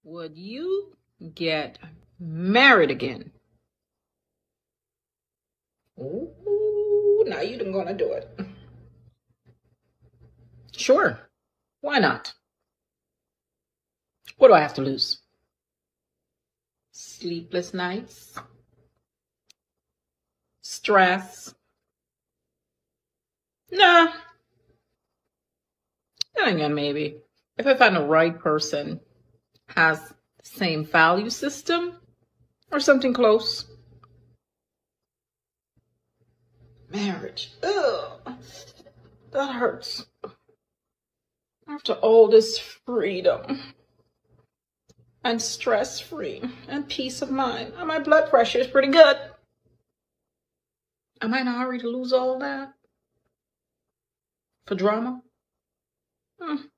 Would you get married again? Ooh, now you done gonna do it. Sure. Why not? What do I have to lose? Sleepless nights? Stress? Nah. Then again, maybe. If I find the right person has the same value system or something close. Marriage. Ugh. That hurts. After all this freedom and stress-free and peace of mind, and my blood pressure is pretty good. Am I in a hurry to lose all that? For drama?